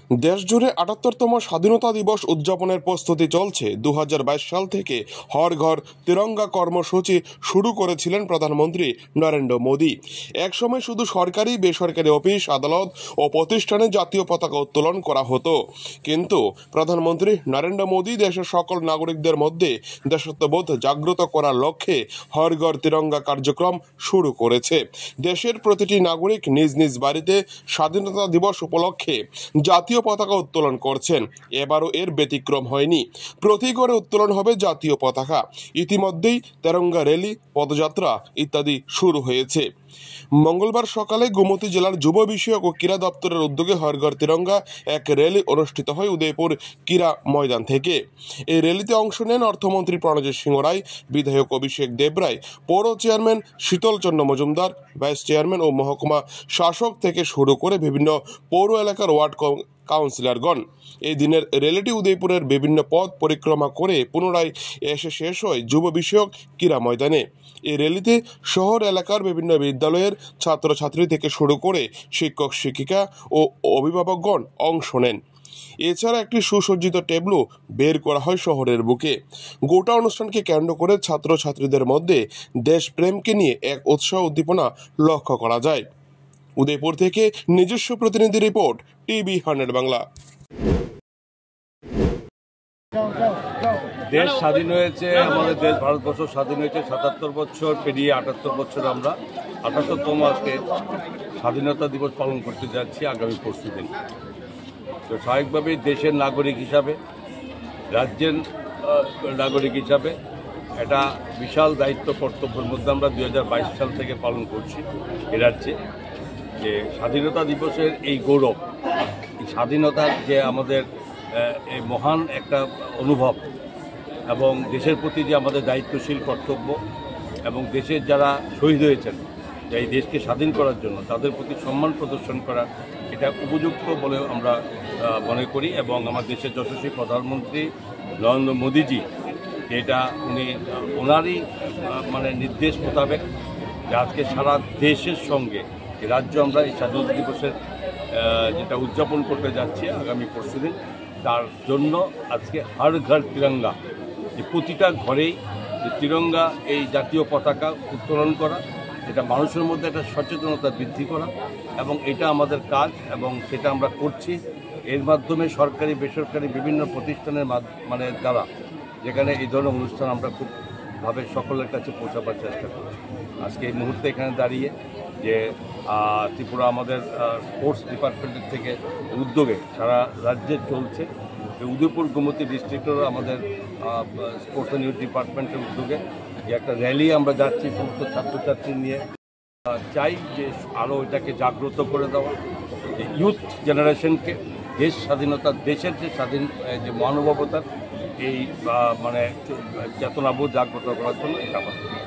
দেশজুড়ে ৭৮তম স্বাধীনতা দিবস উদযাপনের প্রস্তুতি চলছে। ২০২২ সাল থেকে হর ঘর তিরঙ্গা কর্মসূচি শুরু করেছিলেন প্রধানমন্ত্রী নরেন্দ্র মোদী। একসময় শুধু সরকারি বেসরকারি অফিস, আদালত ও প্রতিষ্ঠানে জাতীয় পতাকা উত্তোলন করা হতো, কিন্তু প্রধানমন্ত্রী নরেন্দ্র মোদী দেশের সকল নাগরিকদের মধ্যে দেশাত্মবোধ জাগ্রত করার লক্ষ্যে হর ঘর তিরঙ্গা কার্যক্রম শুরু করেছে। দেশের প্রতিটি নাগরিক নিজ নিজ বাড়িতে স্বাধীনতা দিবস উপলক্ষে জাতীয় পতাকা উত্তোলন করছেন। এবারও এর ব্যতিক্রম হয়নি। প্রতি ঘরে উত্তোলন হবে জাতীয় পতাকা। ইতিমধ্যেই তেরঙ্গা র্যালি, পদযাত্রা ইত্যাদি শুরু হয়েছে। মঙ্গলবার সকালে গোমতী জেলার যুব বিষয়ক ও ক্রীড়া দপ্তরের উদ্যোগে হর ঘর তিরঙ্গা এক র্যালি অনুষ্ঠিত হয় উদয়পুর ক্রীড়া ময়দান থেকে। এই র্যালিতে অংশ নেন অর্থমন্ত্রী প্রণজিৎ সিংহ রায়, বিধায়ক অভিষেক দেবরায়, পৌর chairman Sheetal Chandra Majumdar, vice chairman ও মহকুমা শাসক থেকে শুরু করে বিভিন্ন পৌর এলাকার ওয়ার্ড কাউন্সিলরগণ। এই দিনের র্যালিটি উদয়পুরের বিভিন্ন পথ পরিক্রমা করে পুনরায় এসে শেষ হয় যুব বিষয়ক ক্রীড়া ময়দানে। এই র্যালিতে শহর এলাকার বিভিন্ন বিদ্যালয়ের ছাত্রছাত্রী থেকে শুরু করে শিক্ষক শিক্ষিকা ও অভিভাবকগণ অংশ নেন। এছাড়া একটি সুসজ্জিত টেবলু বের করা হয় শহরের বুকে। গোটা অনুষ্ঠানকে কেন্দ্র করে ছাত্রছাত্রীদের মধ্যে দেশপ্রেমকে নিয়ে এক উৎসাহ উদ্দীপনা লক্ষ্য করা যায়। উদয়পুর থেকে নিজস্ব প্রতিনিধি রিপোর্ট, TV100 বাংলা। দেশ স্বাধীন হয়েছে, আমাদের দেশ ভারতবর্ষ স্বাধীন হয়েছে ৭৭ বছর পেরিয়ে ৭৮ বছর আমরা ৭৮তম আজকে স্বাধীনতা দিবস পালন করতে যাচ্ছি আগামী পরশু দিন। তো স্বাভাবিকভাবেই দেশের নাগরিক হিসাবে, রাজ্যের নাগরিক হিসাবে একটা বিশাল দায়িত্ব কর্তব্যের মধ্যে আমরা ২০২২ সাল থেকে পালন করছি এ রাজ্যে। যে স্বাধীনতা দিবসের এই গৌরব, এই স্বাধীনতার যে আমাদের এই মহান একটা অনুভব এবং দেশের প্রতি যে আমাদের দায়িত্বশীল কর্তব্য এবং দেশের যারা শহীদ হয়েছেন এই দেশকে স্বাধীন করার জন্য তাদের প্রতি সম্মান প্রদর্শন করা, এটা উপযুক্ত বলে আমরা মনে করি। এবং আমার দেশের যশস্বী প্রধানমন্ত্রী নরেন্দ্র মোদীজি যেটা ওনারই নির্দেশ মোতাবেক যে আজকে সারা দেশের সঙ্গে রাজ্য আমরা এই স্বাধীনতা দিবসের যেটা উদযাপন করতে যাচ্ছি আগামী পরশুদিন, তার জন্য আজকে হর ঘর তিরঙ্গা, যে প্রতিটা ঘরেই যে তিরঙ্গা এই জাতীয় পতাকা উত্তোলন করা, এটা মানুষের মধ্যে একটা সচেতনতা বৃদ্ধি করা এবং এটা আমাদের কাজ এবং সেটা আমরা করছি। এর মাধ্যমে সরকারি বেসরকারি বিভিন্ন প্রতিষ্ঠানের দ্বারা যেখানে এই ধরনের অনুষ্ঠান আমরা খুবভাবে সকলের কাছে পৌঁছাবার চেষ্টা করছি। আজকে এই মুহূর্তে এখানে দাঁড়িয়ে যে ত্রিপুরা আমাদের স্পোর্টস ডিপার্টমেন্টের থেকে উদ্যোগে সারা রাজ্যে চলছে, উদয়পুর গোমতী ডিস্ট্রিক্টেরও আমাদের স্পোর্টস অ্যান্ড ইউথ ডিপার্টমেন্টের উদ্যোগে যে একটা র্যালি আমরা যাচ্ছি সমস্ত ছাত্রছাত্রী নিয়ে। চাই যে আরও এটাকে জাগ্রত করে দেওয়া, যে ইউথ জেনারেশনকে দেশ স্বাধীনতা, দেশের যে স্বাধীন যে মহানুভবতার এই চেতনাবোধ জাগ্রত করার জন্য এটা